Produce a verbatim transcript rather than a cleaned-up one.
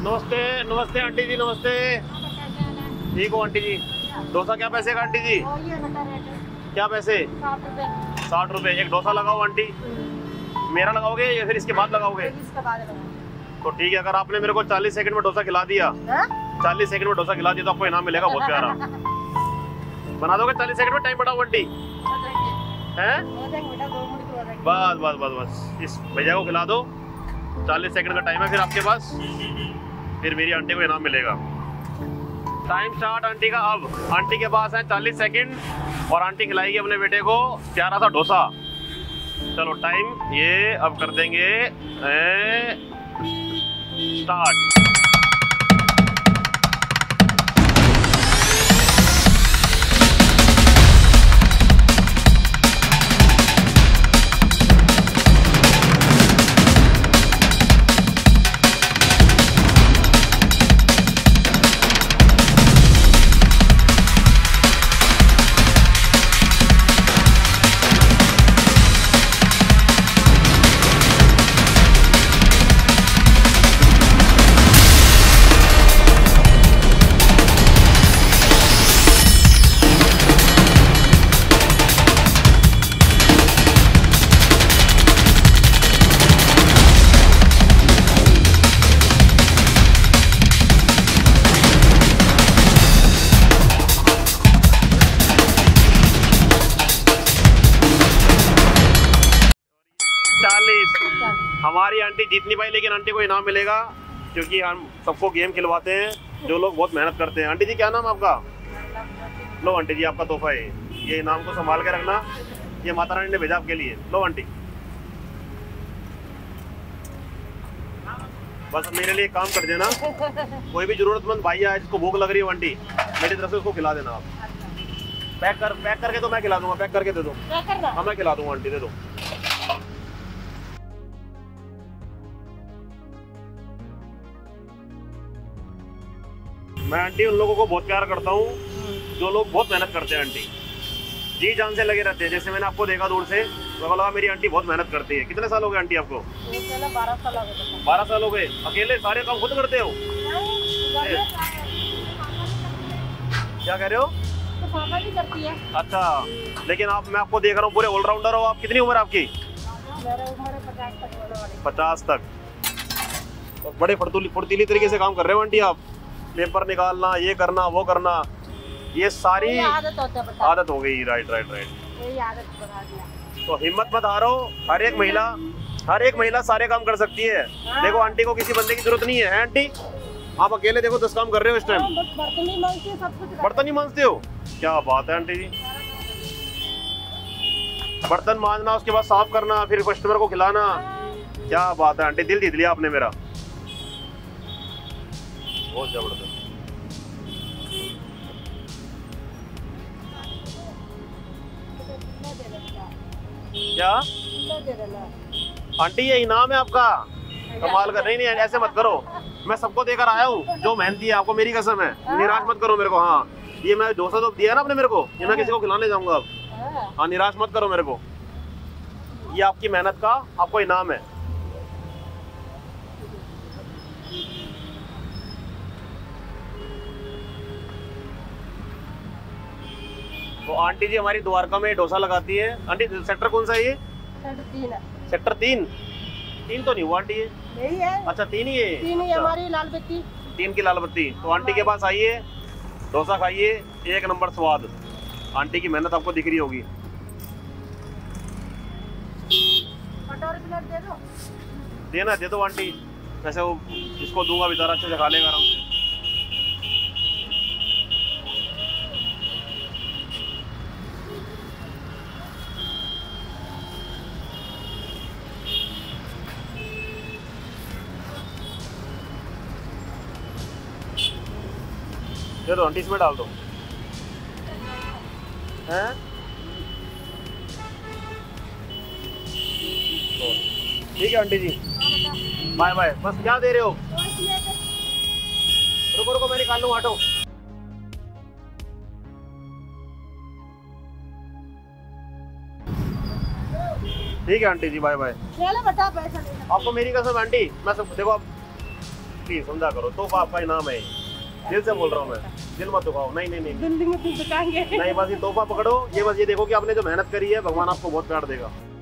नमस्ते नमस्ते आंटी जी, नमस्ते। ठीक हो आंटी जी? डोसा क्या पैसे का आंटी जी? क्या पैसे? साठ रुपए एक डोसा लगाओ आंटी। मेरा लगाओगे या फिर इसके बाद लगाओगे? तो ठीक है, अगर आपने मेरे को चालीस सेकंड में डोसा खिला दिया, चालीस सेकंड में डोसा खिला दिया तो आपको इनाम मिलेगा बहुत प्यारा। बना दोगे चालीस सेकंड में? टाइम बढ़ाओ आंटी हैं? बस बस बस बस इस भैया को खिला दो, चालीस सेकंड का टाइम है फिर आपके पास, फिर मेरी आंटी को इनाम मिलेगा। टाइम स्टार्ट आंटी का अब। आंटी के पास है चालीस सेकंड और आंटी खिलाएगी अपने बेटे को प्यारा सा डोसा। चलो टाइम ये अब कर देंगे स्टार्ट। हमारी आंटी जीत नहीं पाई, लेकिन आंटी को इनाम मिलेगा क्योंकि हम सबको गेम खिलवाते हैं जो लोग बहुत मेहनत करते हैं। आंटी जी क्या नाम आपका? लो आंटी जी आपका तोहफा है, ये इनाम को संभाल के रखना, ये माता रानी ने भेजा आपके लिए। लो आंटी, बस मेरे लिए काम कर देना। कोई भी जरूरतमंद भाई है जिसको भूख लग रही है आंटी, मेरी तरफ से उसको खिला देना आप। पैक कर पैक करके तो मैं खिला दूंगा, पैक करके दे दो। हाँ मैं खिला दूंगा आंटी, दे दो। मैं आंटी उन लोगों को बहुत प्यार करता हूँ जो लोग बहुत मेहनत करते हैं आंटी, जी जान से लगे रहते हैं। जैसे मैंने आपको देखा दूर से तो लगा मेरी आंटी बहुत मेहनत करती है। कितने साल हो गए आंटी आपको? बारह साल हो गए। बारह साल हो गए। अकेले सारे काम खुद करते हो? क्या कह रहे हो? तो पापा भी करती है। अच्छा, लेकिन आप, मैं आपको देख रहा हूँ पूरे ऑलराउंडर हो आप। कितनी उम्र है आपकी? पचास तक। तो बड़े फुर्तीली फुर्तीली तरीके से काम कर रहे हो आंटी आप। पेपर निकालना, ये करना, वो करना, ये सारी आदत होता है, आदत हो गई। राइट राइट राइट यही आदत बना दिया। तो हिम्मत मत हारो, हर एक महिला हर एक महिला सारे काम कर सकती है। हाँ। देखो आंटी को किसी बंदे की जरूरत नहीं है, है आंटी? आप अकेले देखो दस काम कर रहे हो इस टाइम। बर्तन ही मांजते हो, सब कुछ बर्तन ही मांजते हो। क्या बात है आंटी जी, बर्तन मांजना, उसके बाद साफ करना, फिर कस्टमर को खिलाना। क्या बात है आंटी, दिल जीत लिया आपने मेरा, बहुत जबरदस्त। क्या आंटी ये इनाम है आपका? कमाल कर। नहीं नहीं ऐसे मत करो, मैं सबको देकर आया हूँ जो मेहनती है। आपको मेरी कसम है, निराश मत करो मेरे को। हाँ ये मैं डोसा तो दिया ना आपने मेरे को, ये मैं किसी को खिलाने जाऊंगा अब। हाँ निराश मत करो मेरे को, ये आपकी मेहनत का आपको इनाम है। तो आंटी जी हमारी द्वारका में डोसा लगाती है। आंटी सेक्टर कौन सा है ये? सेक्टर तीन है। सेक्टर तीन? तीन तो नहीं हुआ आंटी, ये नहीं है। अच्छा तीन ही है। तीन ही हमारी लाल बत्ती, तीन की लाल बत्ती। तो आंटी के पास आइए, डोसा खाइए, एक नंबर स्वाद। आंटी की मेहनत आपको दिख रही होगी। दे दो, देना दे दो आंटी, वैसे वो जिसको दूंगा बेचारा अच्छे से खा लेगा आराम से। दे दो आंटी, इसमें डाल दो। हैं? ठीक है आंटी जी, बाय बाय। बस क्या दे रहे हो? रुको रुको मैं निकाल लूँ, हटो। ठीक है आंटी जी, बाय बाय। आपको मेरी कसम आंटी, मैं सब देखो आप प्लीज समझा करो, तोहफा आपका इनाम है, दिल से बोल रहा हूँ मैं, दिल मत दुखाओ। नहीं नहीं नहीं दिल्ली में तुम दुकाएंगे नहीं, बस ये तोहफा पकड़ो, ये बस ये देखो कि आपने जो मेहनत करी है भगवान आपको बहुत प्यार देगा।